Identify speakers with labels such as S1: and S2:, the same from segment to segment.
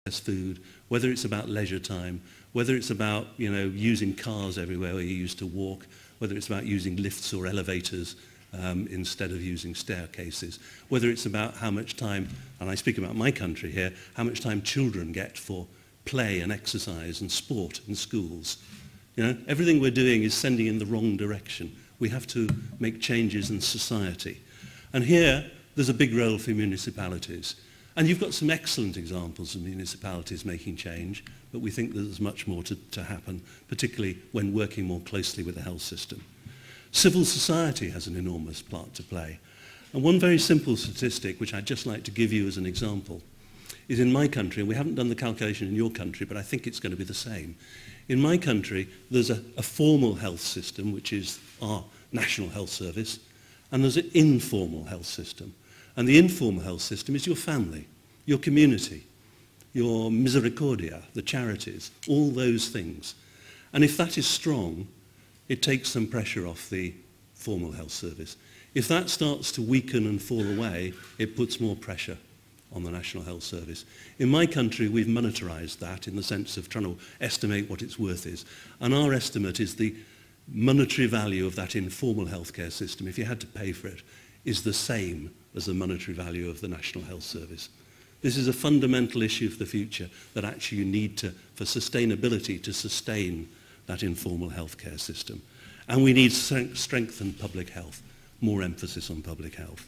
S1: food, whether it's about leisure time, whether it's about, using cars everywhere where you used to walk, whether it's about using lifts or elevators instead of using staircases, whether it's about how much time, and I speak about my country here, how much time children get for play and exercise and sport in schools. Everything we're doing is sending in the wrong direction. We have to make changes in society. And here, there's a big role for municipalities. And you've got some excellent examples of municipalities making change, but we think there's much more to happen, particularly when working more closely with the health system. Civil society has an enormous part to play. And one very simple statistic, which I'd just like to give you as an example, is in my country, and we haven't done the calculation in your country, but I think it's going to be the same. In my country, there's a formal health system, which is our National Health Service, and there's an informal health system. And the informal health system is your family, your community, your misericordia, the charities, all those things. And if that is strong, it takes some pressure off the formal health service. If that starts to weaken and fall away, it puts more pressure on the National Health Service. In my country, we've monetarized that in the sense of trying to estimate what its worth is. And our estimate is the monetary value of that informal healthcare system, if you had to pay for it, is the same as the monetary value of the National Health Service. This is a fundamental issue for the future, that actually you need to, for sustainability, to sustain that informal healthcare system. And we need strengthened public health, more emphasis on public health.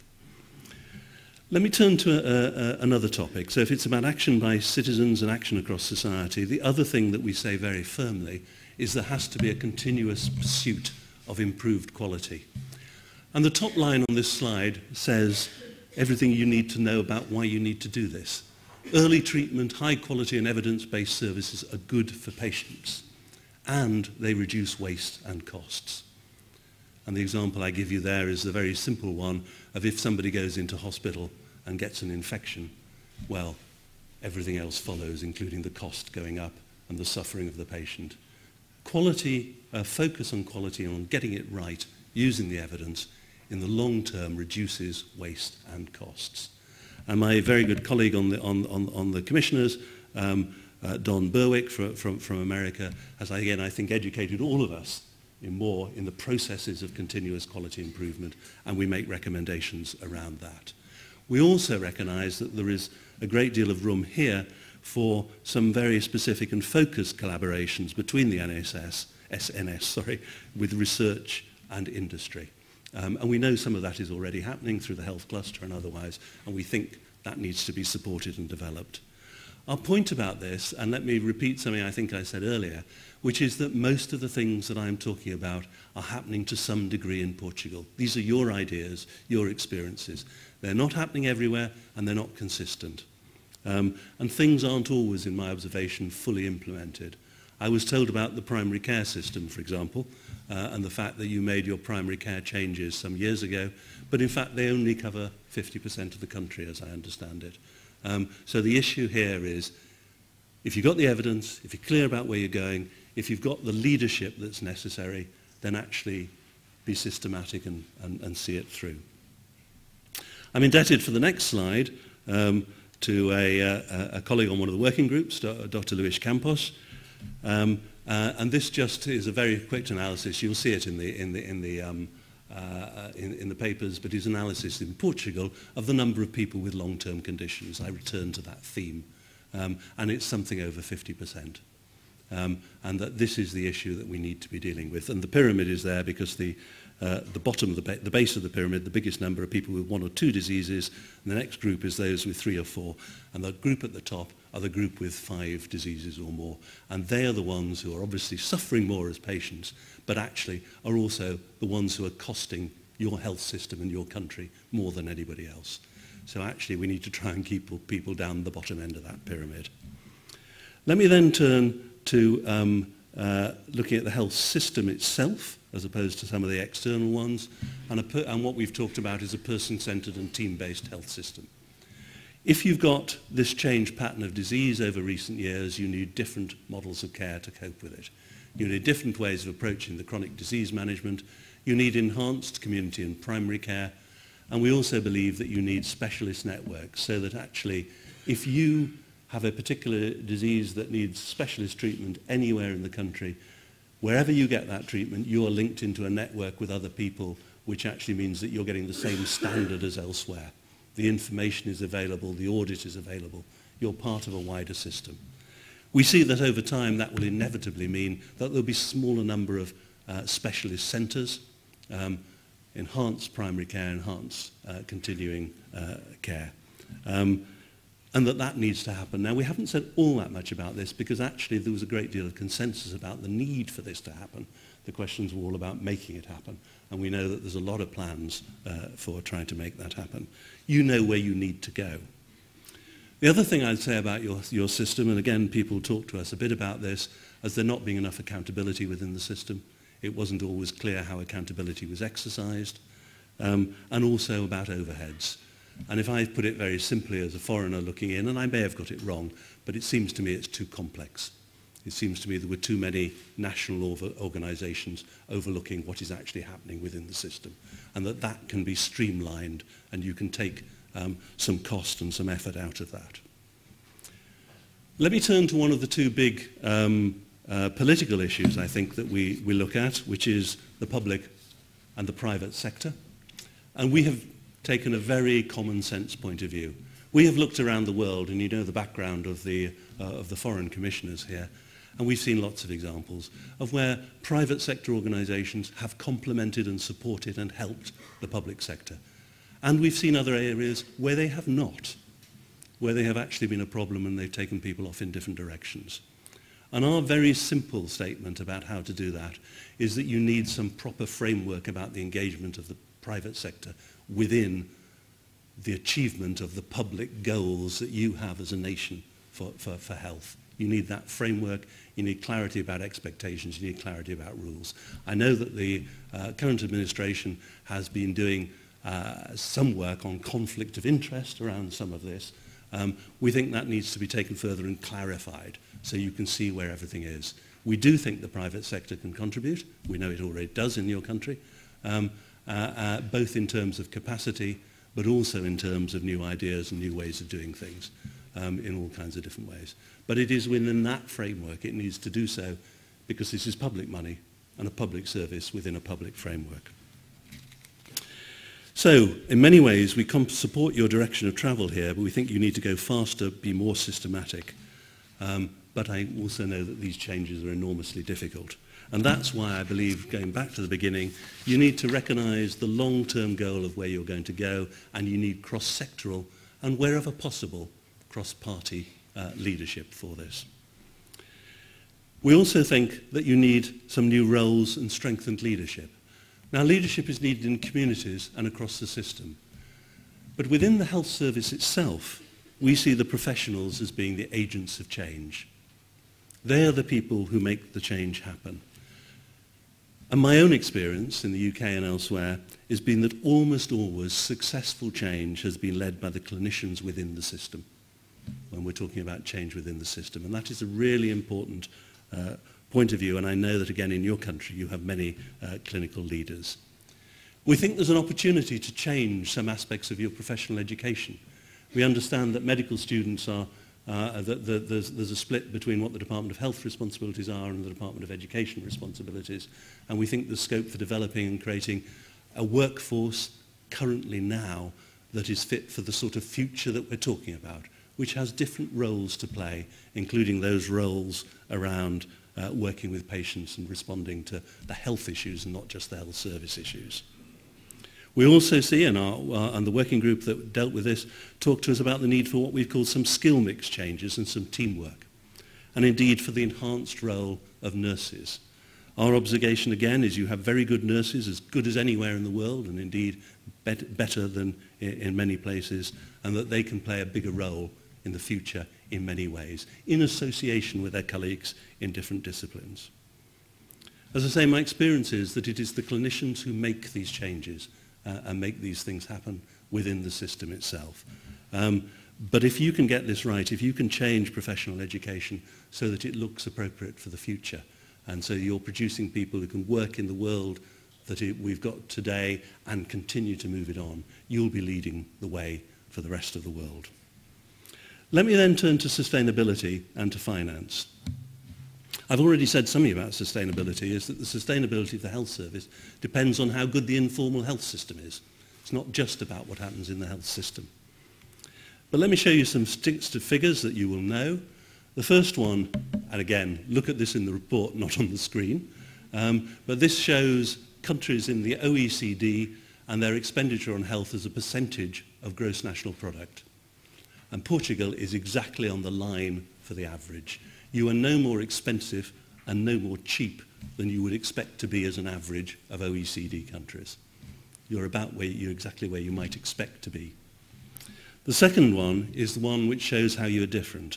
S1: Let me turn to another topic. So if it's about action by citizens and action across society, the other thing that we say very firmly is there has to be a continuous pursuit of improved quality. And the top line on this slide says everything you need to know about why you need to do this. Early treatment, high quality and evidence-based services are good for patients, and they reduce waste and costs. And the example I give you there is the very simple one of if somebody goes into hospital and gets an infection, well, everything else follows, including the cost going up and the suffering of the patient. Quality, focus on quality and on getting it right, using the evidence, in the long term reduces waste and costs. And my very good colleague on the commissioners, Don Berwick from America, has again, I think, educated all of us in the processes of continuous quality improvement, and we make recommendations around that. We also recognise that there is a great deal of room here for some very specific and focused collaborations between the SNS, with research and industry. And we know some of that is already happening through the health cluster and otherwise, and we think that needs to be supported and developed. Our point about this, and let me repeat something I think I said earlier, which is that most of the things that I'm talking about are happening to some degree in Portugal. These are your ideas, your experiences. They're not happening everywhere, and they're not consistent. And things aren't always, in my observation, fully implemented. I was told about the primary care system, for example, and the fact that you made your primary care changes some years ago, but in fact they only cover 50% of the country, as I understand it. So the issue here is, if you've got the evidence, if you're clear about where you're going, if you've got the leadership that's necessary, then actually be systematic and see it through. I'm indebted for the next slide to a colleague on one of the working groups, Dr. Luis Campos. And this just is a very quick analysis. You'll see it in the papers, but his analysis in Portugal of the number of people with long-term conditions. I return to that theme, and it's something over 50%. And that this is the issue that we need to be dealing with. And the pyramid is there because the bottom of the base of the pyramid, the biggest number of people with 1 or 2 diseases, and the next group is those with 3 or 4, and the group at the top are the group with 5 diseases or more. And they are the ones who are obviously suffering more as patients, but actually are also the ones who are costing your health system and your country more than anybody else. So actually we need to try and keep people down the bottom end of that pyramid. Let me then turn to looking at the health system itself, as opposed to some of the external ones, and what we've talked about is a person-centred and team-based health system. If you've got this change pattern of disease over recent years, you need different models of care to cope with it. You need different ways of approaching the chronic disease management. You need enhanced community and primary care. And we also believe that you need specialist networks so that actually, if you have a particular disease that needs specialist treatment anywhere in the country, wherever you get that treatment, you are linked into a network with other people, which actually means that you're getting the same standard as elsewhere. The information is available, the audit is available. You're part of a wider system. We see that over time that will inevitably mean that there'll be a smaller number of specialist centres, enhanced primary care, enhanced continuing care. And that needs to happen. Now, we haven't said all that much about this because actually there was a great deal of consensus about the need for this to happen. The questions were all about making it happen. And we know that there's a lot of plans for trying to make that happen. You know where you need to go. The other thing I'd say about your system, and again, people talk to us a bit about this, as there not being enough accountability within the system. It wasn't always clear how accountability was exercised. And also about overheads. And if I put it very simply as a foreigner looking in, and I may have got it wrong, but it seems to me it's too complex. It seems to me there were too many national organisations overlooking what is actually happening within the system, and that can be streamlined, and you can take some cost and some effort out of that. Let me turn to one of the two big political issues, I think, that we look at, which is the public and the private sector. And we have taken a very common sense point of view. We have looked around the world, and you know the background of the foreign commissioners here, and we've seen lots of examples of where private sector organisations have complemented and supported and helped the public sector. And we've seen other areas where they have not, where they have actually been a problem and they've taken people off in different directions. And our very simple statement about how to do that is that you need some proper framework about the engagement of the private sector within the achievement of the public goals that you have as a nation for health. You need that framework, you need clarity about expectations, you need clarity about rules. I know that the current administration has been doing some work on conflict of interest around some of this. We think that needs to be taken further and clarified so you can see where everything is. We do think the private sector can contribute. We know it already does in your country. Both in terms of capacity, but also in terms of new ideas and new ways of doing things in all kinds of different ways. But it is within that framework it needs to do so, because this is public money and a public service within a public framework. So, in many ways, we support your direction of travel here, but we think you need to go faster, be more systematic. But I also know that these changes are enormously difficult. And that's why I believe, going back to the beginning, you need to recognise the long-term goal of where you're going to go, and you need cross-sectoral and, wherever possible, cross-party leadership for this. We also think that you need some new roles and strengthened leadership. Now, leadership is needed in communities and across the system. But within the health service itself, we see the professionals as being the agents of change. They are the people who make the change happen. And my own experience in the UK and elsewhere has been that almost always successful change has been led by the clinicians within the system, when we're talking about change within the system. And that is a really important point of view, and I know that, again, in your country you have many clinical leaders. We think there's an opportunity to change some aspects of your professional education. We understand that medical students are there's a split between what the Department of Health responsibilities are and the Department of Education responsibilities, and we think there's scope for developing and creating a workforce currently now that is fit for the sort of future that we're talking about, which has different roles to play, including those roles around working with patients and responding to the health issues and not just the health service issues. We also see, and the working group that dealt with this talked to us about the need for what we've called some skill mix changes and some teamwork, and indeed for the enhanced role of nurses. Our observation, again, is you have very good nurses, as good as anywhere in the world, and indeed better than in many places, and that they can play a bigger role in the future in many ways, in association with their colleagues in different disciplines. As I say, my experience is that it is the clinicians who make these changes and make these things happen within the system itself. But if you can get this right, if you can change professional education so that it looks appropriate for the future, and so you're producing people who can work in the world that we've got today and continue to move it on, you'll be leading the way for the rest of the world. Let me then turn to sustainability and to finance. I've already said something about sustainability, is that the sustainability of the health service depends on how good the informal health system is. It's not just about what happens in the health system. But let me show you some figures that you will know. The first one, and again, look at this in the report, not on the screen, but this shows countries in the OECD and their expenditure on health as a percentage of gross national product. And Portugal is exactly on the line for the average. You are no more expensive and no more cheap than you would expect to be as an average of OECD countries. You're exactly where you might expect to be. The second one is the one which shows how you are different.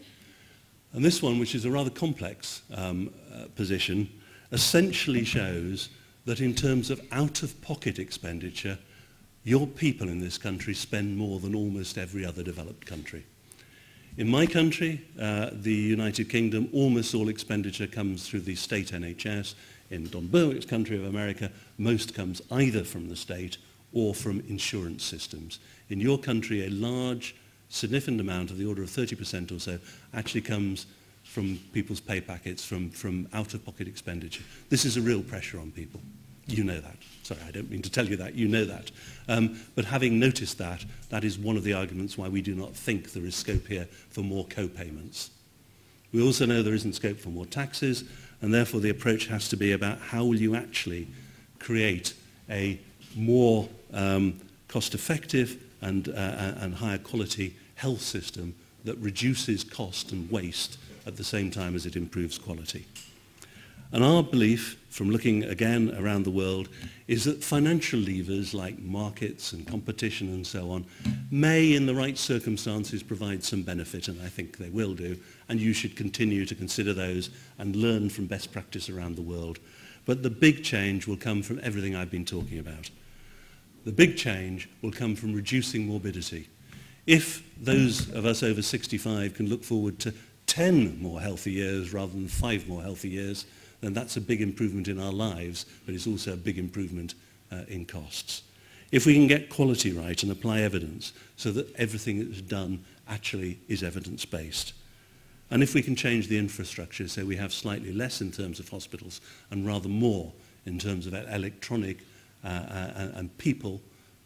S1: And this one, which is a rather complex position, essentially shows that in terms of out-of-pocket expenditure, your people in this country spend more than almost every other developed country. In my country, the United Kingdom, almost all expenditure comes through the state NHS. In Don Berwick's country of America, most comes either from the state or from insurance systems. In your country, a large, significant amount, of the order of 30% or so, actually comes from people's pay packets, from out-of-pocket expenditure. This is a real pressure on people. You know that. Sorry, I don't mean to tell you that. You know that. But having noticed that, that is one of the arguments why we do not think there is scope here for more co-payments. We also know there isn't scope for more taxes, and therefore the approach has to be about how will you actually create a more cost-effective and higher quality health system that reduces cost and waste at the same time as it improves quality. And our belief, from looking again around the world, is that financial levers like markets and competition and so on may, in the right circumstances, provide some benefit, and I think they will do, and you should continue to consider those and learn from best practice around the world. But the big change will come from everything I've been talking about. The big change will come from reducing morbidity. If those of us over 65 can look forward to 10 more healthy years rather than 5 more healthy years, then that's a big improvement in our lives, but it's also a big improvement in costs. If we can get quality right and apply evidence so that everything that's done actually is evidence-based, and if we can change the infrastructure so we have slightly less in terms of hospitals and rather more in terms of electronic and people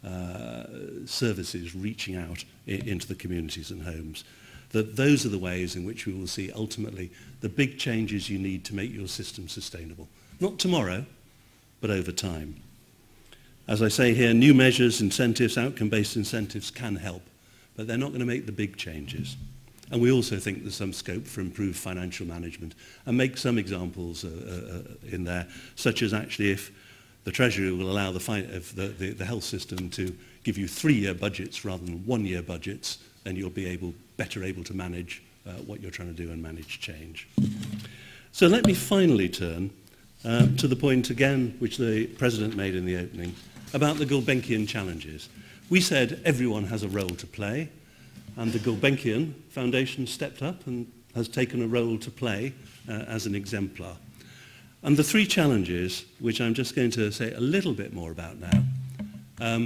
S1: services reaching out into the communities and homes, that those are the ways in which we will see ultimately the big changes you need to make your system sustainable. Not tomorrow, but over time. As I say here, new measures, incentives, outcome-based incentives can help, but they're not going to make the big changes. And we also think there's some scope for improved financial management, and make some examples in there, such as actually if the Treasury will allow the health system to give you 3-year budgets rather than 1-year budgets, then you'll be better able to manage what you're trying to do and manage change. So let me finally turn to the point again which the President made in the opening about the Gulbenkian challenges. We said everyone has a role to play, and the Gulbenkian Foundation stepped up and has taken a role to play as an exemplar. And the 3 challenges, which I'm just going to say a little bit more about now,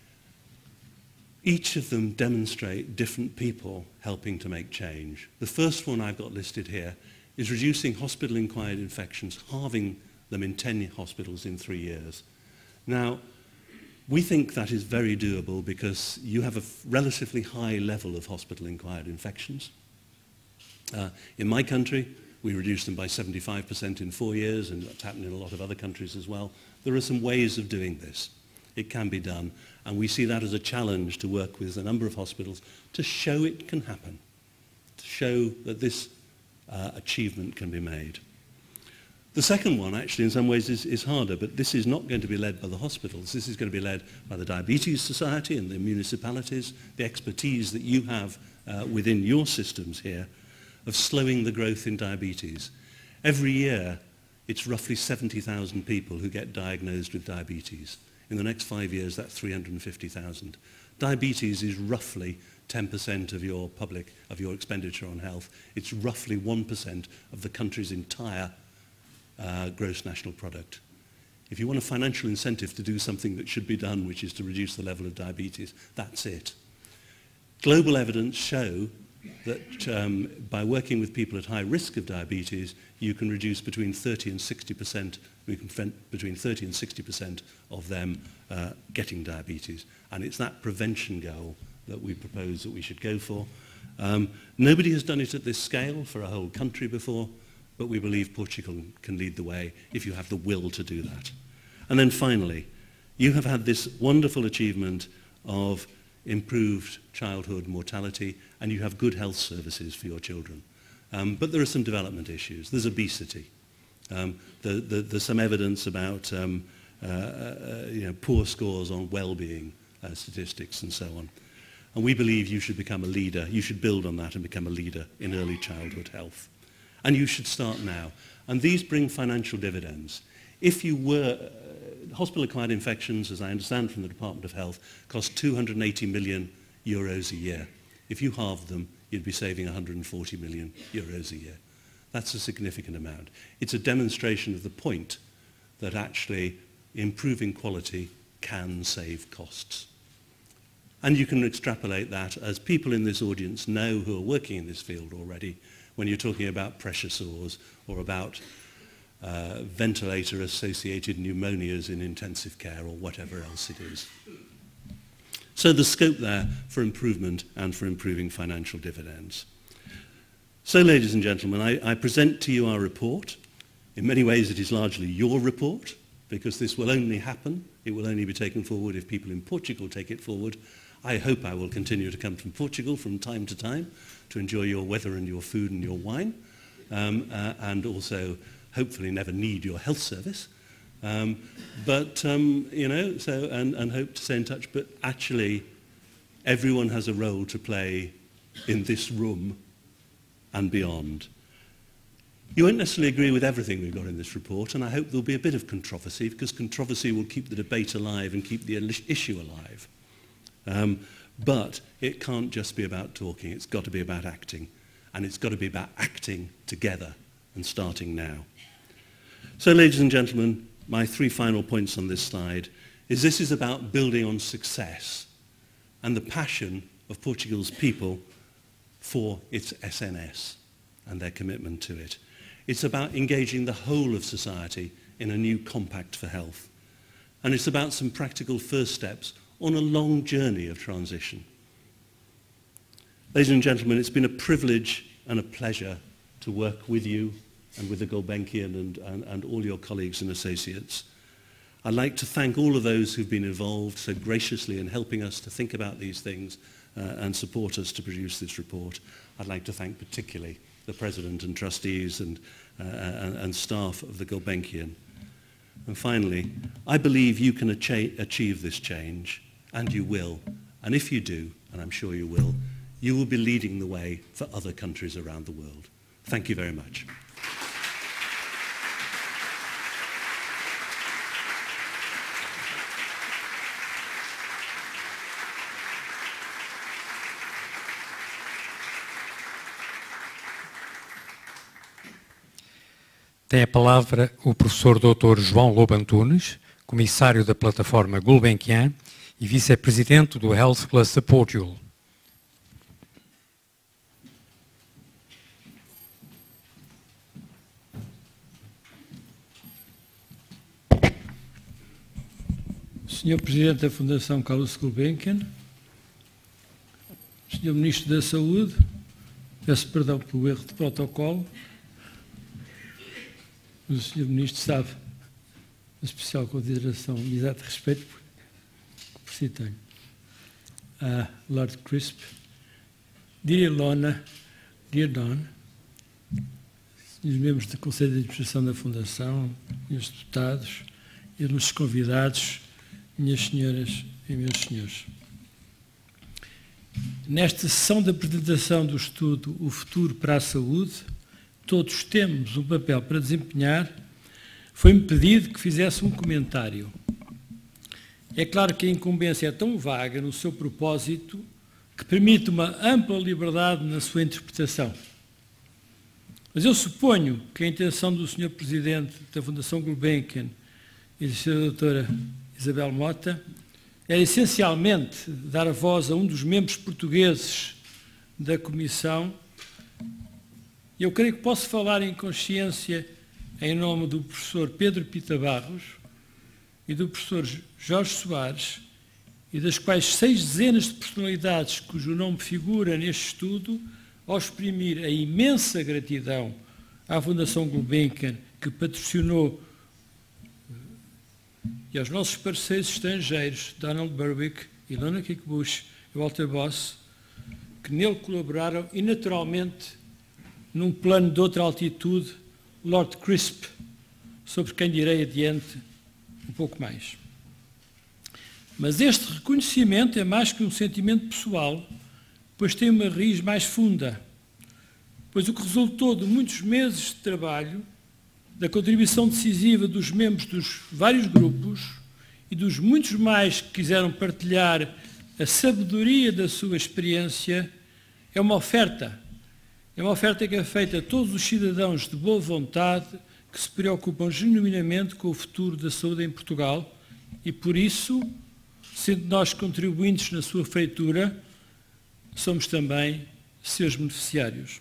S1: each of them demonstrate different people helping to make change. The first one I've got listed here is reducing hospital-acquired infections, halving them in 10 hospitals in 3 years. Now, we think that is very doable because you have a relatively high level of hospital-acquired infections. In my country, we reduced them by 75% in 4 years, and that's happened in a lot of other countries as well. There are some ways of doing this. It can be done, and we see that as a challenge to work with a number of hospitals to show it can happen, to show that this achievement can be made. The second one, actually, in some ways is harder, but this is not going to be led by the hospitals. This is going to be led by the Diabetes Society and the municipalities, the expertise that you have within your systems here of slowing the growth in diabetes. Every year, it's roughly 70,000 people who get diagnosed with diabetes. In the next 5 years, that's 350,000. Diabetes is roughly 10% of your expenditure on health. It's roughly 1% of the country's entire gross national product. If you want a financial incentive to do something that should be done, which is to reduce the level of diabetes, that's it. Global evidence show that by working with people at high risk of diabetes, you can reduce between 30 and 60%, we can prevent between 30 and 60% of them getting diabetes. And it's that prevention goal that we propose that we should go for. Nobody has done it at this scale for a whole country before, but we believe Portugal can lead the way if you have the will to do that. And then finally, you have had this wonderful achievement of improved childhood mortality, and you have good health services for your children. But there are some development issues. There's obesity. There's some evidence about poor scores on well-being statistics and so on. And we believe you should become a leader. You should build on that and become a leader in early childhood health. And you should start now. And these bring financial dividends. If you were... hospital-acquired infections, as I understand from the Department of Health, cost 280 million euros a year. If you halved them, you'd be saving 140 million euros a year. That's a significant amount. It's a demonstration of the point that actually improving quality can save costs. And you can extrapolate that, as people in this audience know who are working in this field already, when you're talking about pressure sores or about ventilator-associated pneumonias in intensive care or whatever else it is. So there's scope there for improvement and for improving financial dividends. So, ladies and gentlemen, I present to you our report. In many ways, it is largely your report, because this will only happen. It will only be taken forward if people in Portugal take it forward. I hope I will continue to come from Portugal from time to time to enjoy your weather and your food and your wine, and also hopefully never need your health service. You know, so, and hope to stay in touch. But actually, everyone has a role to play in this room and beyond. You won't necessarily agree with everything we've got in this report, and I hope there'll be a bit of controversy, because controversy will keep the debate alive and keep the issue alive. But it can't just be about talking, it's got to be about acting. And it's got to be about acting together and starting now. So, ladies and gentlemen, my 3 final points on this slide is this is about building on success and the passion of Portugal's people for its SNS and their commitment to it. It's about engaging the whole of society in a new compact for health. And it's about some practical first steps on a long journey of transition. Ladies and gentlemen, it's been a privilege and a pleasure to work with you and with the Gulbenkian and all your colleagues and associates. I'd like to thank all of those who've been involved so graciously in helping us to think about these things and support us to produce this report. I'd like to thank particularly the President and trustees and staff of the Gulbenkian. And finally, I believe you can achieve this change, and you will. And if you do, and I'm sure you will be leading the way for other countries around the world. Thank you very much.
S2: Tem a palavra o professor Dr. João Lobo Antunes, comissário da plataforma Gulbenkian e vice-presidente do Health Cluster Portugal.
S3: Senhor Presidente da Fundação Carlos Gulbenkian, Senhor Ministro da Saúde, peço perdão pelo erro de protocolo, mas o Senhor Ministro sabe, a especial consideração e exato respeito por si tenho. Lord Crisp, Dear Lorna, Dear Don, senhores membros do Conselho de Administração da Fundação, senhores deputados, ilustres convidados, minhas senhoras e meus senhores. Nesta sessão de apresentação do estudo O Futuro para a Saúde, todos temos um papel para desempenhar, foi-me pedido que fizesse um comentário. É claro que a incumbência é tão vaga no seu propósito que permite uma ampla liberdade na sua interpretação. Mas eu suponho que a intenção do Sr. Presidente da Fundação Gulbenkian e da Sra. Doutora Isabel Mota era essencialmente dar a voz a um dos membros portugueses da Comissão. Eu creio que posso falar em consciência em nome do professor Pedro Pita Barros e do professor Jorge Soares, e das quais 6 dezenas de personalidades cujo nome figura neste estudo, ao exprimir a imensa gratidão à Fundação Gulbenkian, que patrocinou, e aos nossos parceiros estrangeiros, Donald Berwick, Ilona Kickbush e Walter Boss, que nele colaboraram, e naturalmente, num plano de outra altitude, Lord Crisp, sobre quem direi adiante um pouco mais. Mas este reconhecimento é mais que um sentimento pessoal, pois tem uma raiz mais funda, pois o que resultou de muitos meses de trabalho, da contribuição decisiva dos membros dos vários grupos e dos muitos mais que quiseram partilhar a sabedoria da sua experiência, é uma oferta. É uma oferta que é feita a todos os cidadãos de boa vontade que se preocupam genuinamente com o futuro da saúde em Portugal e, por isso, sendo nós contribuintes na sua feitura, somos também seus beneficiários.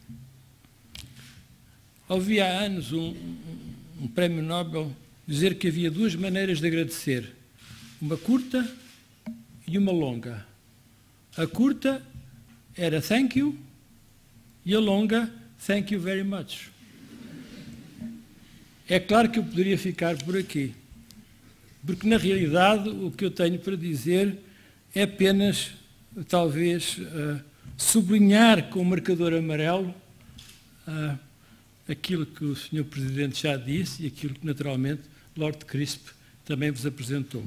S3: Ouvi há anos um prémio Nobel dizer que havia 2 maneiras de agradecer, uma curta e uma longa. A curta era thank you e a longa thank you very much. É claro que eu poderia ficar por aqui, porque na realidade o que eu tenho para dizer é apenas, talvez, sublinhar com o marcador amarelo aquilo que o Sr. Presidente já disse e aquilo que, naturalmente, Lord Crisp também vos apresentou.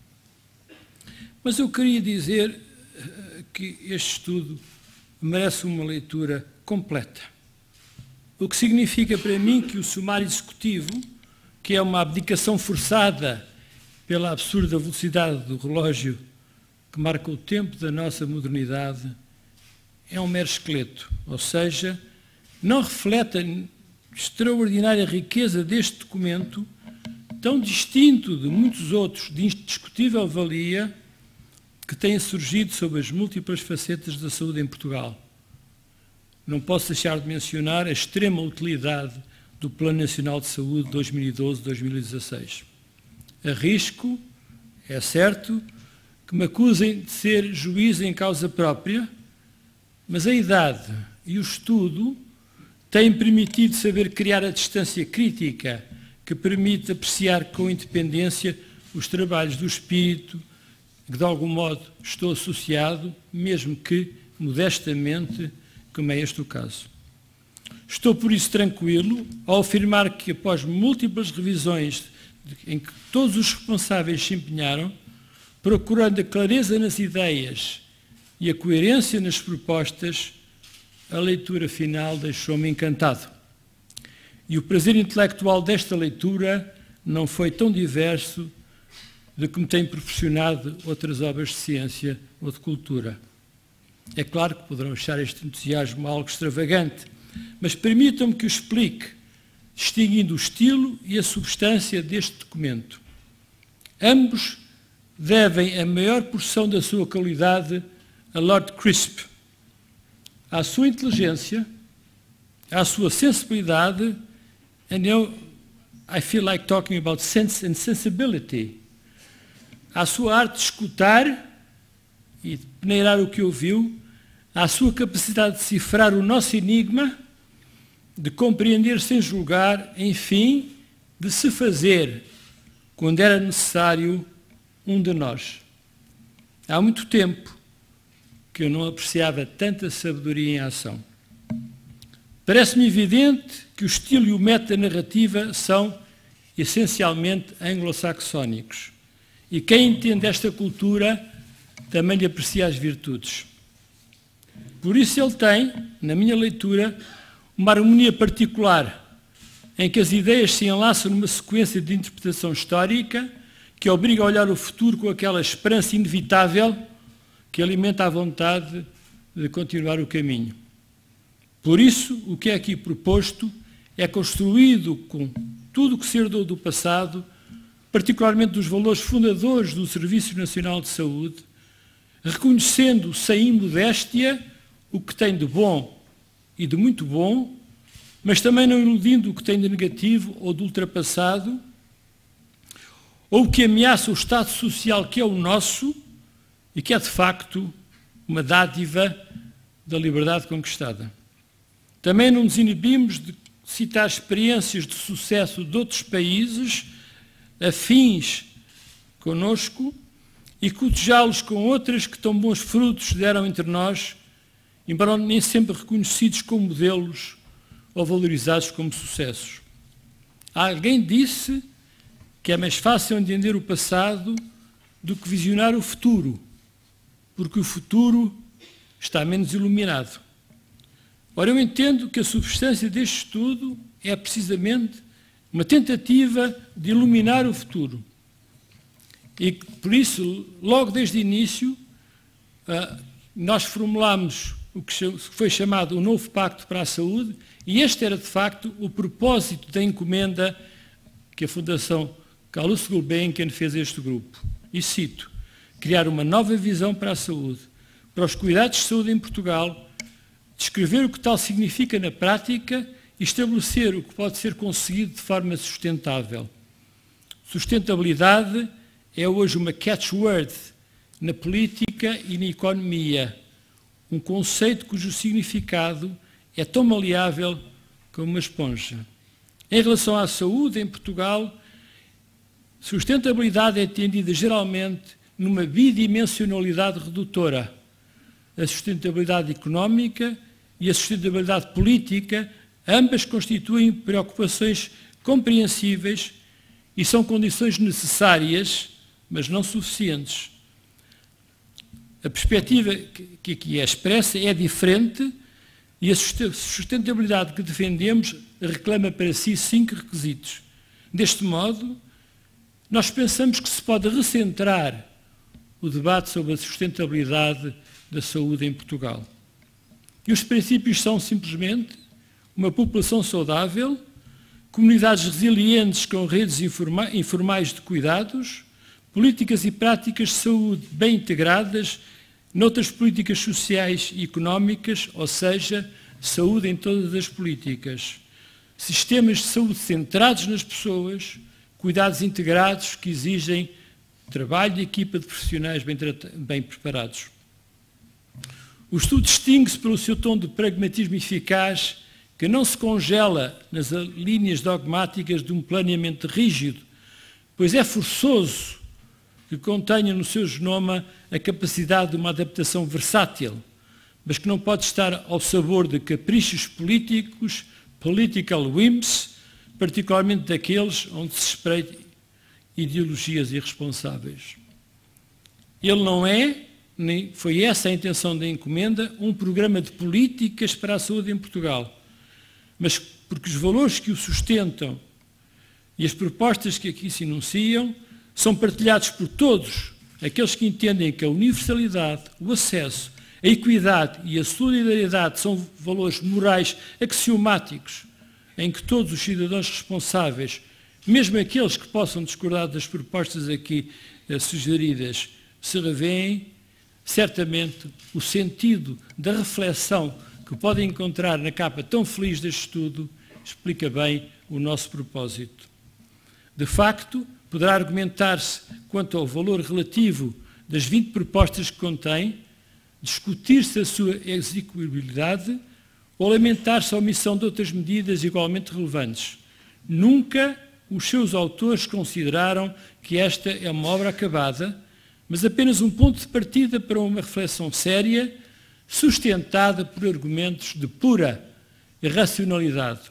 S3: Mas eu queria dizer que este estudo merece uma leitura completa. O que significa para mim que o sumário executivo, que é uma abdicação forçada pela absurda velocidade do relógio que marca o tempo da nossa modernidade, é um mero esqueleto, ou seja, não reflete a extraordinária riqueza deste documento, tão distinto de muitos outros de indiscutível valia que têm surgido sob as múltiplas facetas da saúde em Portugal. Não posso deixar de mencionar a extrema utilidade do Plano Nacional de Saúde 2012-2016. Arrisco, é certo, que me acusem de ser juiz em causa própria, mas a idade e o estudo têm permitido saber criar a distância crítica que permite apreciar com independência os trabalhos do espírito que, de algum modo, estou associado, mesmo que, modestamente, como é este o caso. Estou, por isso, tranquilo ao afirmar que, após múltiplas revisões em que todos os responsáveis se empenharam, procurando a clareza nas ideias e a coerência nas propostas, a leitura final deixou-me encantado. E o prazer intelectual desta leitura não foi tão diverso do que me têm proporcionado outras obras de ciência ou de cultura. É claro que poderão achar este entusiasmo algo extravagante, mas permitam-me que o explique, distinguindo o estilo e a substância deste documento. Ambos devem a maior porção da sua qualidade a Lord Crisp, à sua inteligência, à sua sensibilidade, and I feel like talking about sense and sensibility, à sua arte de escutar e de peneirar o que ouviu, à sua capacidade de decifrar o nosso enigma, de compreender sem julgar, enfim, de se fazer, quando era necessário, um de nós. Há muito tempo que eu não apreciava tanta sabedoria em ação. Parece-me evidente que o estilo e o método da narrativa são essencialmente anglo-saxónicos. E quem entende esta cultura também lhe aprecia as virtudes. Por isso ele tem, na minha leitura, uma harmonia particular, em que as ideias se enlaçam numa sequência de interpretação histórica que obriga a olhar o futuro com aquela esperança inevitável que alimenta a vontade de continuar o caminho. Por isso, o que é aqui proposto é construído com tudo o que se herdou do passado, particularmente dos valores fundadores do Serviço Nacional de Saúde, reconhecendo sem imodéstia o que tem de bom e de muito bom, mas também não iludindo o que tem de negativo ou de ultrapassado, ou o que ameaça o Estado social que é o nosso e que é, de facto, uma dádiva da liberdade conquistada. Também não nos inibimos de citar experiências de sucesso de outros países afins conosco e cotejá-los com outras que tão bons frutos deram entre nós, embora nem sempre reconhecidos como modelos ou valorizados como sucessos. Alguém disse que é mais fácil entender o passado do que visionar o futuro, porque o futuro está menos iluminado. Ora, eu entendo que a substância deste estudo é precisamente uma tentativa de iluminar o futuro. E por isso, logo desde o início, nós formulámos o que foi chamado o Novo Pacto para a Saúde, e este era, de facto, o propósito da encomenda que a Fundação Carlos Gulbenkian fez a este grupo. E cito: criar uma nova visão para a saúde, para os cuidados de saúde em Portugal, descrever o que tal significa na prática e estabelecer o que pode ser conseguido de forma sustentável. Sustentabilidade é hoje uma catchword na política e na economia, um conceito cujo significado é tão maleável como uma esponja. Em relação à saúde em Portugal, sustentabilidade é entendida geralmente numa bidimensionalidade redutora. A sustentabilidade económica e a sustentabilidade política, ambas constituem preocupações compreensíveis e são condições necessárias, mas não suficientes. A perspectiva que aqui é expressa é diferente e a sustentabilidade que defendemos reclama para si 5 requisitos. Deste modo, nós pensamos que se pode recentrar o debate sobre a sustentabilidade da saúde em Portugal. E os princípios são simplesmente uma população saudável, comunidades resilientes com redes informais de cuidados, políticas e práticas de saúde bem integradas noutras políticas sociais e económicas, ou seja, saúde em todas as políticas, sistemas de saúde centrados nas pessoas, cuidados integrados que exigem trabalho de equipa de profissionais bem preparados. O estudo distingue-se pelo seu tom de pragmatismo eficaz, que não se congela nas linhas dogmáticas de um planeamento rígido, pois é forçoso que contenha no seu genoma a capacidade de uma adaptação versátil, mas que não pode estar ao sabor de caprichos políticos, political whims, particularmente daqueles onde se espreitam ideologias irresponsáveis. Ele não é, nem foi essa a intenção da encomenda, um programa de políticas para a saúde em Portugal, mas porque os valores que o sustentam e as propostas que aqui se enunciam são partilhados por todos aqueles que entendem que a universalidade, o acesso, a equidade e a solidariedade são valores morais axiomáticos em que todos os cidadãos responsáveis, mesmo aqueles que possam discordar das propostas aqui sugeridas, se revêem. Certamente o sentido da reflexão que podem encontrar na capa tão feliz deste estudo explica bem o nosso propósito. De facto, poderá argumentar-se quanto ao valor relativo das 20 propostas que contém, discutir-se a sua execuibilidade ou lamentar-se a omissão de outras medidas igualmente relevantes. Nunca os seus autores consideraram que esta é uma obra acabada, mas apenas um ponto de partida para uma reflexão séria, sustentada por argumentos de pura irracionalidade.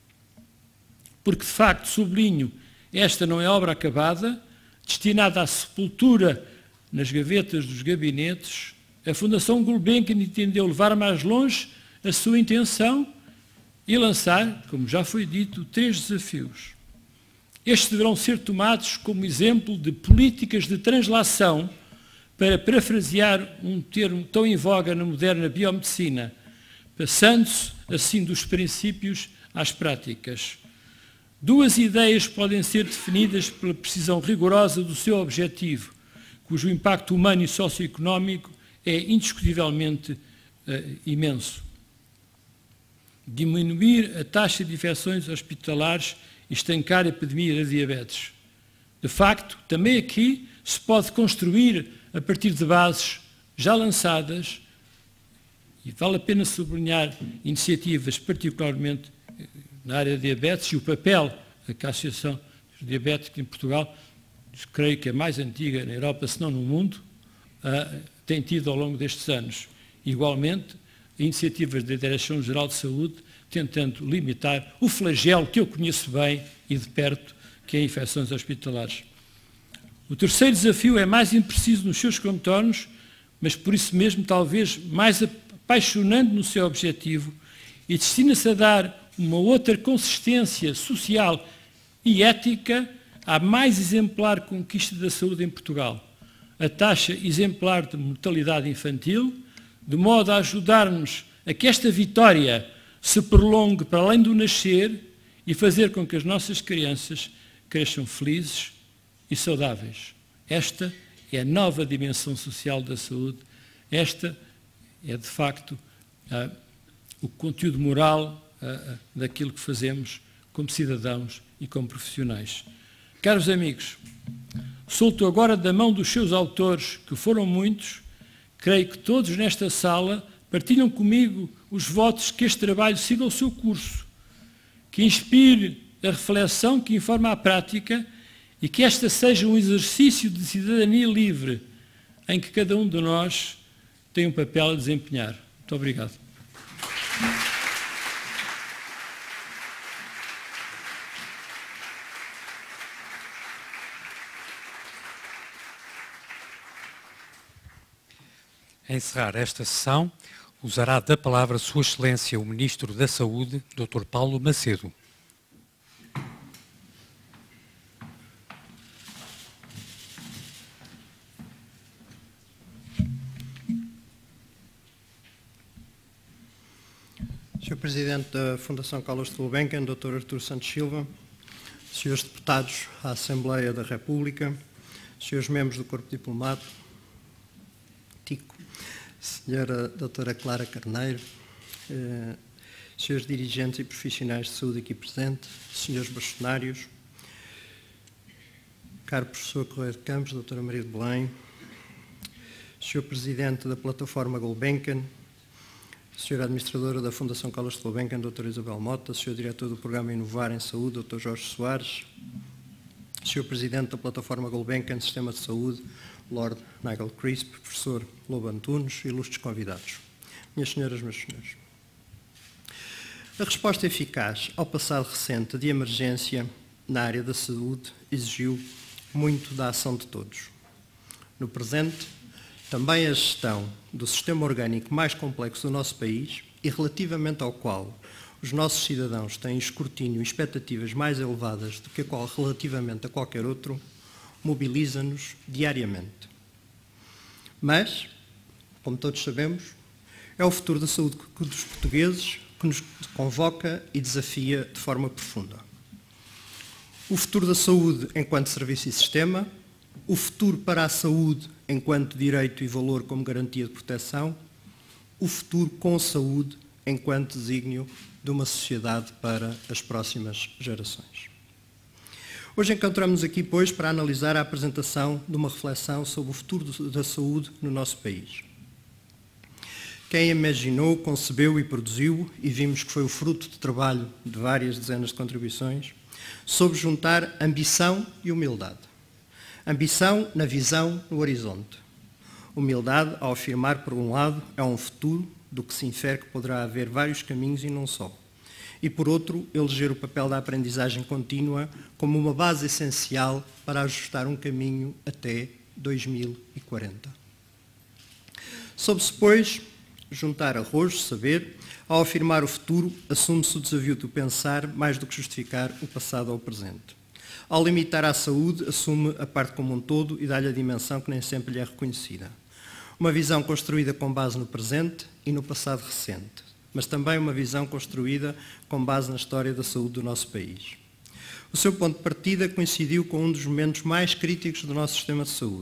S3: Porque, de facto, sublinho, esta não é obra acabada, destinada à sepultura nas gavetas dos gabinetes. A Fundação Gulbenkian entendeu levar mais longe a sua intenção e lançar, como já foi dito, 3 desafios. Estes deverão ser tomados como exemplo de políticas de translação, para parafrasear um termo tão em voga na moderna biomedicina, passando-se assim dos princípios às práticas. 2 ideias podem ser definidas pela precisão rigorosa do seu objetivo, cujo impacto humano e socioeconómico é indiscutivelmente imenso. Diminuir a taxa de infecções hospitalares e estancar a epidemia da diabetes. De facto, também aqui se pode construir a partir de bases já lançadas, e vale a pena sublinhar iniciativas particularmente na área da diabetes e o papel que a Associação dos Diabéticos em Portugal, creio que é a mais antiga na Europa, se não no mundo, tem tido ao longo destes anos. Igualmente, iniciativas da Direção-Geral de Saúde, tentando limitar o flagelo que eu conheço bem e de perto, que é infecções hospitalares. O terceiro desafio é mais impreciso nos seus contornos, mas por isso mesmo talvez mais apaixonante no seu objetivo e destina-se a dar uma outra consistência social e ética à mais exemplar conquista da saúde em Portugal, a taxa exemplar de mortalidade infantil, de modo a ajudar-nos a que esta vitória se prolongue para além do nascer e fazer com que as nossas crianças cresçam felizes e saudáveis. Esta é a nova dimensão social da saúde. Esta é, de facto, o conteúdo moral daquilo que fazemos como cidadãos e como profissionais. Caros amigos, solto agora da mão dos seus autores, que foram muitos, creio que todos nesta sala partilham comigo os votos que este trabalho siga o seu curso, que inspire a reflexão que informa a prática e que esta seja um exercício de cidadania livre em que cada um de nós tem um papel a desempenhar. Muito obrigado.
S2: A encerrar esta sessão, usará da palavra Sua Excelência o Ministro da Saúde, Dr. Paulo Macedo.
S4: Sr. Presidente da Fundação Carlos de Gulbenkian, Dr. Artur Santos Silva, Srs. Deputados à Assembleia da República, Srs. Membros do Corpo Diplomático, Sra. Doutora Clara Carneiro, Srs. dirigentes e profissionais de saúde aqui presentes, Srs. bastonários, caro Professor Correia de Campos, Doutora Maria de Belém, Sr. Presidente da Plataforma Gulbenkian, Sra. Administradora da Fundação Carlos de Gulbenkian, Doutora Isabel Mota, Sr. Diretor do Programa Inovar em Saúde, Dr. Jorge Soares, Sr. Presidente da Plataforma Gulbenkian Sistema de Saúde, Lord Nigel Crisp, Professor Lobo Antunes e ilustres convidados. Minhas senhoras, meus senhores. A resposta eficaz ao passado recente de emergência na área da saúde exigiu muito da ação de todos. No presente, também a gestão do sistema orgânico mais complexo do nosso país e relativamente ao qual os nossos cidadãos têm escrutínio e expectativas mais elevadas do que relativamente a qualquer outro, mobiliza-nos diariamente. Mas, como todos sabemos, é o futuro da saúde dos portugueses que nos convoca e desafia de forma profunda. O futuro da saúde enquanto serviço e sistema, o futuro para a saúde enquanto direito e valor como garantia de proteção, o futuro com saúde enquanto desígnio de uma sociedade para as próximas gerações. Hoje encontramos-nos aqui, pois, para analisar a apresentação de uma reflexão sobre o futuro da saúde no nosso país. Quem imaginou, concebeu e produziu, e vimos que foi o fruto de trabalho de várias dezenas de contribuições, soube juntar ambição e humildade. Ambição na visão, no horizonte. Humildade ao afirmar, por um lado, é um futuro do que se infere que poderá haver vários caminhos e não só. E, por outro, eleger o papel da aprendizagem contínua como uma base essencial para ajustar um caminho até 2040. Soube-se, pois, juntar arrojo, saber, ao afirmar o futuro, assume-se o desafio do pensar mais do que justificar o passado ao presente. Ao limitar a saúde, assume a parte como um todo e dá-lhe a dimensão que nem sempre lhe é reconhecida. Uma visão construída com base no presente e no passado recente, mas também uma visão construída com base na história da saúde do nosso país. O seu ponto de partida coincidiu com um dos momentos mais críticos do nosso sistema de saúde,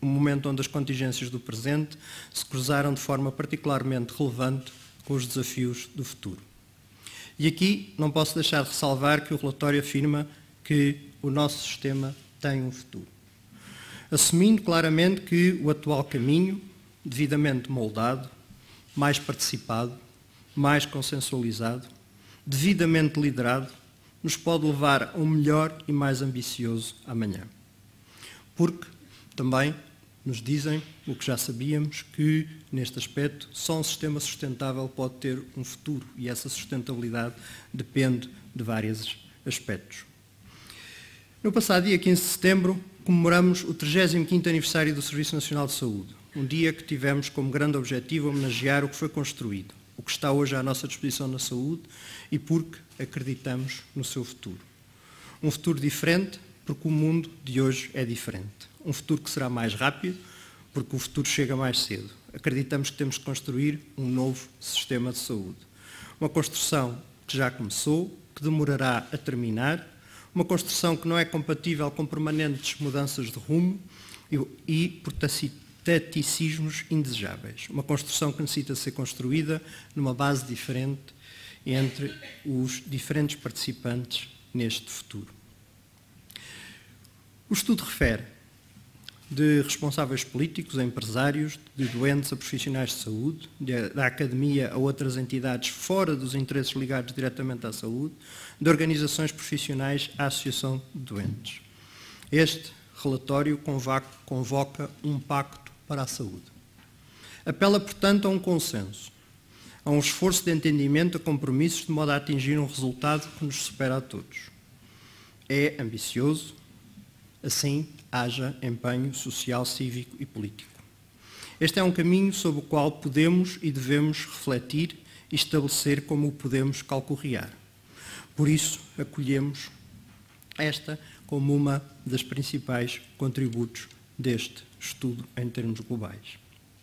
S4: um momento onde as contingências do presente se cruzaram de forma particularmente relevante com os desafios do futuro. E aqui não posso deixar de ressalvar que o relatório afirma que o nosso sistema tem um futuro, assumindo claramente que o atual caminho, devidamente moldado, mais participado, mais consensualizado, devidamente liderado, nos pode levar a um melhor e mais ambicioso amanhã. Porque também nos dizem, o que já sabíamos, que neste aspecto só um sistema sustentável pode ter um futuro e essa sustentabilidade depende de vários aspectos. No passado dia 15 de setembro comemoramos o 35º aniversário do Serviço Nacional de Saúde, um dia que tivemos como grande objetivo homenagear o que foi construído, o que está hoje à nossa disposição na saúde e porque acreditamos no seu futuro. Um futuro diferente, porque o mundo de hoje é diferente. Um futuro que será mais rápido, porque o futuro chega mais cedo. Acreditamos que temos de construir um novo sistema de saúde. Uma construção que já começou, que demorará a terminar, uma construção que não é compatível com permanentes mudanças de rumo e por taticismos indesejáveis. Uma construção que necessita ser construída numa base diferente entre os diferentes participantes neste futuro. O estudo refere de responsáveis políticos a empresários, de doentes a profissionais de saúde, da academia a outras entidades fora dos interesses ligados diretamente à saúde, de organizações profissionais à associação de doentes. Este relatório convoca um pacto para a saúde. Apela, portanto, a um consenso, a um esforço de entendimento, a compromissos, de modo a atingir um resultado que nos supera a todos. É ambicioso, assim haja empenho social, cívico e político. Este é um caminho sobre o qual podemos e devemos refletir e estabelecer como o podemos calcorrear. Por isso, acolhemos esta como uma das principais contributos deste estudo em termos globais.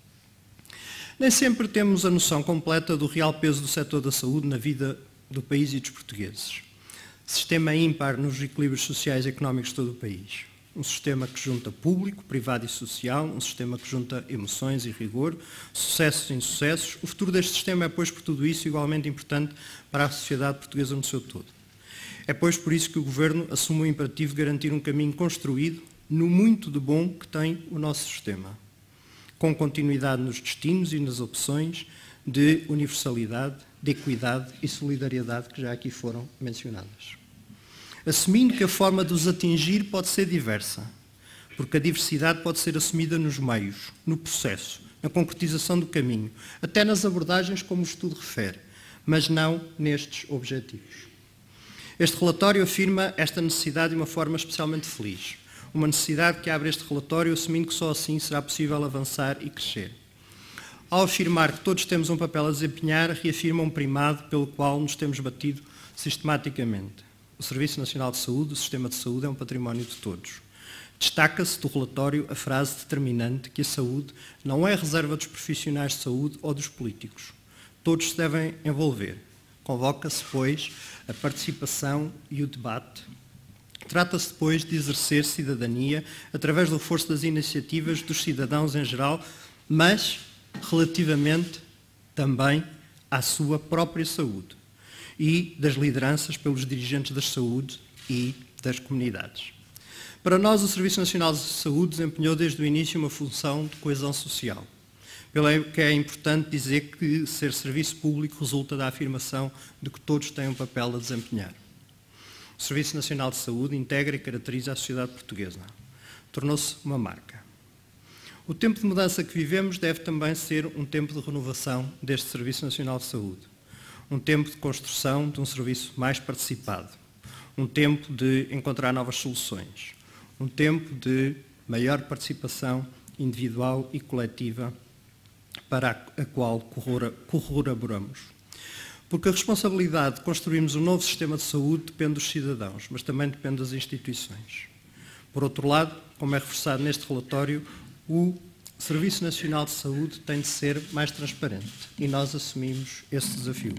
S4: Nem sempre temos a noção completa do real peso do setor da saúde na vida do país e dos portugueses. Sistema ímpar nos equilíbrios sociais e económicos de todo o país. Um sistema que junta público, privado e social, um sistema que junta emoções e rigor, sucessos e insucessos. O futuro deste sistema é, pois, por tudo isso, igualmente importante para a sociedade portuguesa no seu todo. É, pois, por isso que o Governo assume o imperativo de garantir um caminho construído no muito de bom que tem o nosso sistema, com continuidade nos destinos e nas opções de universalidade, de equidade e solidariedade que já aqui foram mencionadas. Assumindo que a forma de os atingir pode ser diversa, porque a diversidade pode ser assumida nos meios, no processo, na concretização do caminho, até nas abordagens como o estudo refere, mas não nestes objetivos. Este relatório afirma esta necessidade de uma forma especialmente feliz, uma necessidade que abre este relatório assumindo que só assim será possível avançar e crescer. Ao afirmar que todos temos um papel a desempenhar, reafirma um primado pelo qual nos temos batido sistematicamente. O Serviço Nacional de Saúde, o sistema de saúde, é um património de todos. Destaca-se do relatório a frase determinante que a saúde não é reserva dos profissionais de saúde ou dos políticos. Todos se devem envolver. Convoca-se, pois, a participação e o debate. Trata-se, depois, de exercer cidadania através do reforço das iniciativas dos cidadãos em geral, mas relativamente também à sua própria saúde e das lideranças pelos dirigentes da saúde e das comunidades. Para nós, o Serviço Nacional de Saúde desempenhou desde o início uma função de coesão social, pelo que é importante dizer que ser serviço público resulta da afirmação de que todos têm um papel a desempenhar. O Serviço Nacional de Saúde integra e caracteriza a sociedade portuguesa. Tornou-se uma marca. O tempo de mudança que vivemos deve também ser um tempo de renovação deste Serviço Nacional de Saúde. Um tempo de construção de um serviço mais participado. Um tempo de encontrar novas soluções. Um tempo de maior participação individual e coletiva para a qual corroboramos. Porque a responsabilidade de construirmos um novo sistema de saúde depende dos cidadãos, mas também depende das instituições. Por outro lado, como é reforçado neste relatório, o Serviço Nacional de Saúde tem de ser mais transparente e nós assumimos esse desafio.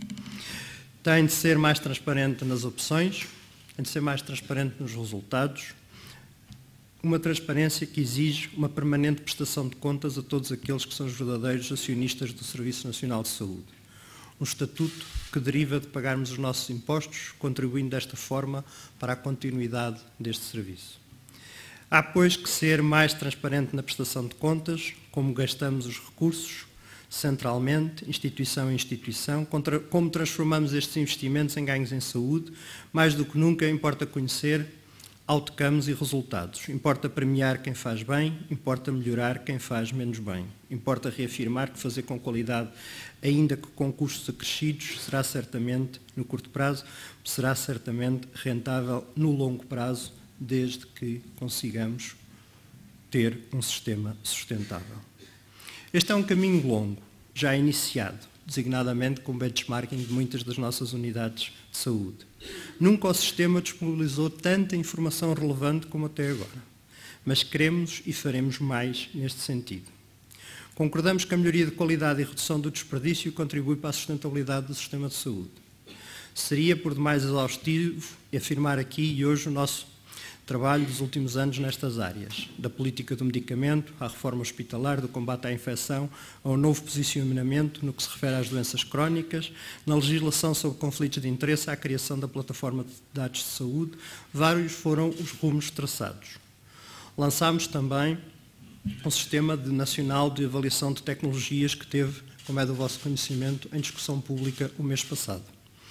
S4: Tem de ser mais transparente nas opções, tem de ser mais transparente nos resultados, uma transparência que exige uma permanente prestação de contas a todos aqueles que são os verdadeiros acionistas do Serviço Nacional de Saúde. Um estatuto que deriva de pagarmos os nossos impostos, contribuindo desta forma para a continuidade deste serviço. Há, pois, que ser mais transparente na prestação de contas, como gastamos os recursos, centralmente, instituição a instituição, como transformamos estes investimentos em ganhos em saúde. Mais do que nunca importa conhecer outcomes e resultados. Importa premiar quem faz bem, importa melhorar quem faz menos bem. Importa reafirmar que fazer com qualidade, ainda que com custos acrescidos, será certamente, no curto prazo, será certamente rentável no longo prazo, desde que consigamos ter um sistema sustentável. Este é um caminho longo, já iniciado, designadamente com benchmarking de muitas das nossas unidades de saúde. Nunca o sistema disponibilizou tanta informação relevante como até agora, mas queremos e faremos mais neste sentido. Concordamos que a melhoria de qualidade e redução do desperdício contribui para a sustentabilidade do sistema de saúde. Seria por demais exaustivo afirmar aqui e hoje o nosso trabalho dos últimos anos nestas áreas, da política do medicamento, à reforma hospitalar, do combate à infecção, ao novo posicionamento no que se refere às doenças crónicas, na legislação sobre conflitos de interesse, à criação da plataforma de dados de saúde, vários foram os rumos traçados. Lançámos também um sistema nacional de avaliação de tecnologias que teve, como é do vosso conhecimento, em discussão pública o mês passado.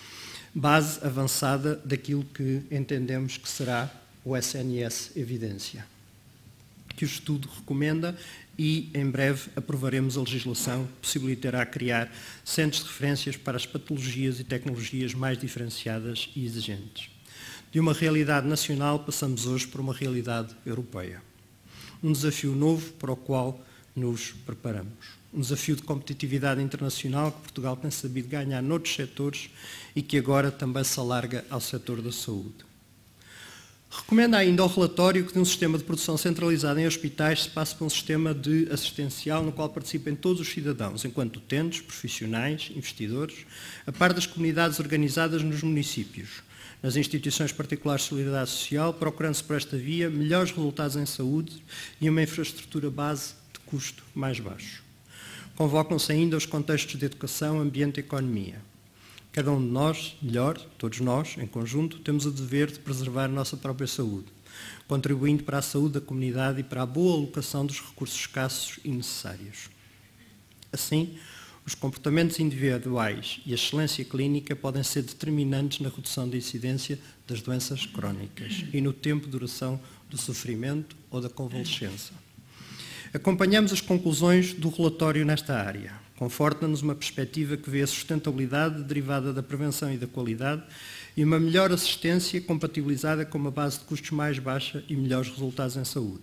S4: Base avançada daquilo que entendemos que será o SNS Evidência, que o estudo recomenda e em breve aprovaremos a legislação que possibilitará criar centros de referências para as patologias e tecnologias mais diferenciadas e exigentes. De uma realidade nacional passamos hoje para uma realidade europeia. Um desafio novo para o qual nos preparamos. Um desafio de competitividade internacional que Portugal tem sabido ganhar noutros setores e que agora também se alarga ao setor da saúde. Recomenda ainda ao relatório que de um sistema de produção centralizado em hospitais se passe para um sistema de assistencial no qual participem todos os cidadãos, enquanto utentes, profissionais, investidores, a par das comunidades organizadas nos municípios, nas instituições particulares de solidariedade social, procurando-se por esta via melhores resultados em saúde e uma infraestrutura base de custo mais baixo. Convocam-se ainda os contextos de educação, ambiente e economia. Cada um de nós, melhor, todos nós, em conjunto, temos o dever de preservar a nossa própria saúde, contribuindo para a saúde da comunidade e para a boa alocação dos recursos escassos e necessários. Assim, os comportamentos individuais e a excelência clínica podem ser determinantes na redução da incidência das doenças crónicas e no tempo de duração do sofrimento ou da convalescença. Acompanhamos as conclusões do relatório nesta área. Conforta-nos uma perspectiva que vê a sustentabilidade derivada da prevenção e da qualidade e uma melhor assistência compatibilizada com uma base de custos mais baixa e melhores resultados em saúde.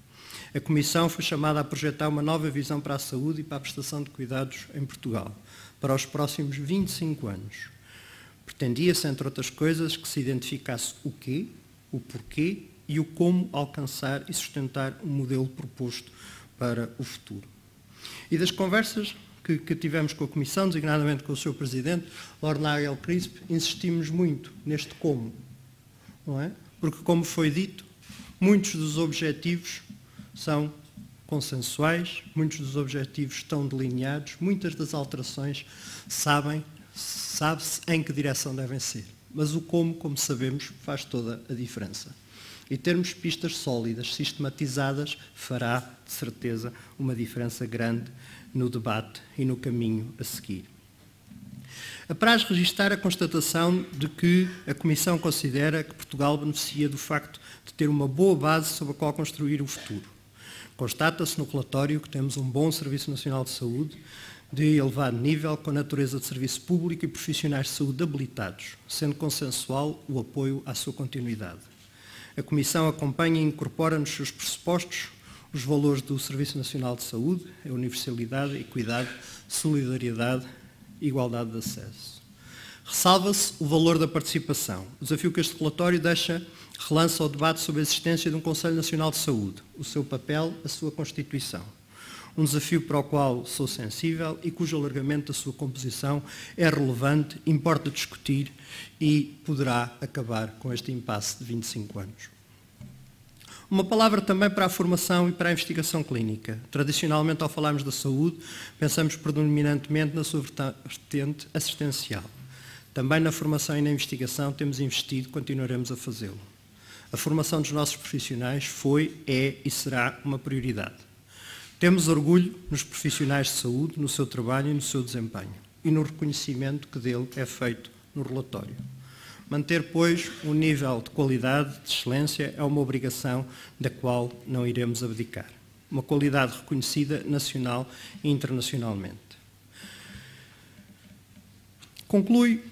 S4: A Comissão foi chamada a projetar uma nova visão para a saúde e para a prestação de cuidados em Portugal, para os próximos 25 anos. Pretendia-se, entre outras coisas, que se identificasse o quê, o porquê e o como alcançar e sustentar um modelo proposto para o futuro. E das conversas que tivemos com a Comissão, designadamente com o seu Presidente, Lord Nigel Crisp, insistimos muito neste como, não é? Porque, como foi dito, muitos dos objetivos são consensuais, muitos dos objetivos estão delineados, muitas das alterações sabe-se em que direção devem ser. Mas o como sabemos, faz toda a diferença. E termos pistas sólidas, sistematizadas, fará, de certeza, uma diferença grande no debate e no caminho a seguir. Apraz registar a constatação de que a Comissão considera que Portugal beneficia do facto de ter uma boa base sobre a qual construir o futuro. Constata-se no relatório que temos um bom Serviço Nacional de Saúde, de elevado nível, com natureza de serviço público e profissionais de saúde habilitados, sendo consensual o apoio à sua continuidade. A Comissão acompanha e incorpora nos seus pressupostos os valores do Serviço Nacional de Saúde, a universalidade, equidade, solidariedade e igualdade de acesso. Ressalva-se o valor da participação. O desafio que este relatório relança ao debate sobre a existência de um Conselho Nacional de Saúde, o seu papel, a sua constituição. Um desafio para o qual sou sensível e cujo alargamento da sua composição é relevante, importa discutir e poderá acabar com este impasse de 25 anos. Uma palavra também para a formação e para a investigação clínica. Tradicionalmente, ao falarmos da saúde, pensamos predominantemente na sua vertente assistencial. Também na formação e na investigação temos investido e continuaremos a fazê-lo. A formação dos nossos profissionais foi, é e será uma prioridade. Temos orgulho nos profissionais de saúde, no seu trabalho e no seu desempenho, e no reconhecimento que dele é feito no relatório. Manter, pois, um nível de qualidade, de excelência, é uma obrigação da qual não iremos abdicar. Uma qualidade reconhecida nacional e internacionalmente. Conclui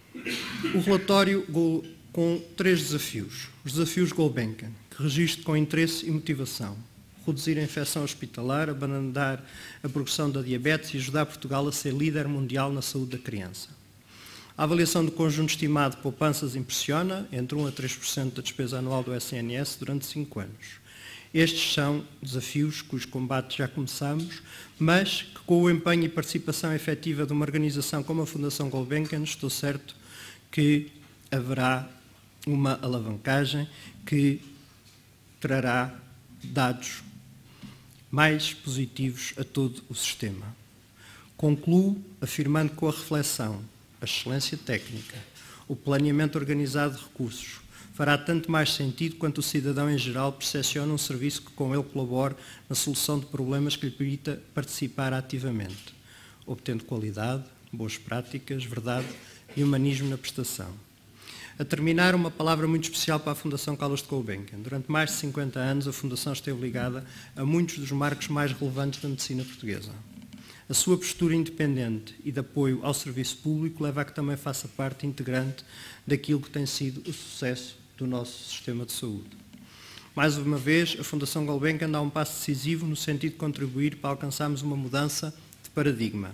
S4: o relatório com 3 desafios. Os desafios Gulbenkian, que registro com interesse e motivação. Reduzir a infecção hospitalar, abandonar a progressão da diabetes e ajudar Portugal a ser líder mundial na saúde da criança. A avaliação do conjunto estimado de poupanças impressiona, entre 1% a 3% da despesa anual do SNS durante 5 anos. Estes são desafios cujo combate já começamos, mas que com o empenho e participação efetiva de uma organização como a Fundação Gulbenkian, estou certo que haverá uma alavancagem que trará dados mais positivos a todo o sistema. Concluo afirmando que com a reflexão, a excelência técnica, o planeamento organizado de recursos, fará tanto mais sentido quanto o cidadão em geral percepciona um serviço que com ele colabore na solução de problemas que lhe permita participar ativamente, obtendo qualidade, boas práticas, verdade e humanismo na prestação. A terminar, uma palavra muito especial para a Fundação Carlos de Gulbenkian. Durante mais de 50 anos, a Fundação esteve ligada a muitos dos marcos mais relevantes da medicina portuguesa. A sua postura independente e de apoio ao serviço público leva a que também faça parte integrante daquilo que tem sido o sucesso do nosso sistema de saúde. Mais uma vez, a Fundação Gulbenkian dá um passo decisivo no sentido de contribuir para alcançarmos uma mudança de paradigma.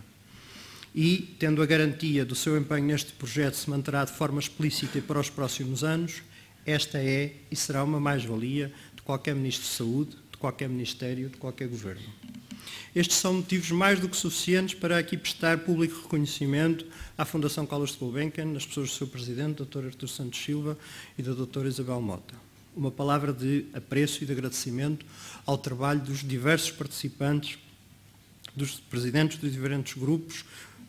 S4: E, tendo a garantia do seu empenho neste projeto se manterá de forma explícita e para os próximos anos, esta é e será uma mais-valia de qualquer Ministro de Saúde, de qualquer Ministério, de qualquer Governo. Estes são motivos mais do que suficientes para aqui prestar público reconhecimento à Fundação Carlos de Gulbenkian, nas pessoas do seu Presidente, Dr. Artur Santos Silva, e da Dra. Isabel Mota. Uma palavra de apreço e de agradecimento ao trabalho dos diversos participantes, dos presidentes dos diferentes grupos,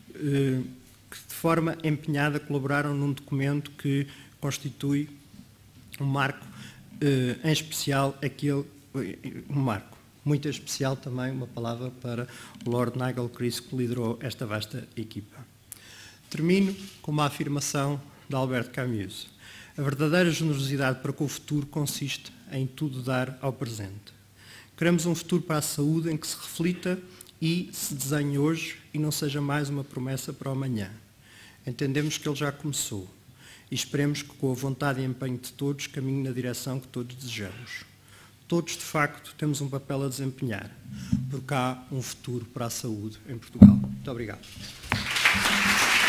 S4: que de forma empenhada colaboraram num documento que constitui um marco, em especial um marco. Muito especial também, uma palavra para o Lord Nigel Chris, que liderou esta vasta equipa. Termino com uma afirmação de Albert Camus. A verdadeira generosidade para com o futuro consiste em tudo dar ao presente. Queremos um futuro para a saúde em que se reflita e se desenhe hoje e não seja mais uma promessa para o amanhã. Entendemos que ele já começou e esperemos que com a vontade e empenho de todos caminhe na direção que todos desejamos. Todos, de facto, temos um papel a desempenhar, porque há um futuro para a saúde em Portugal. Muito obrigado.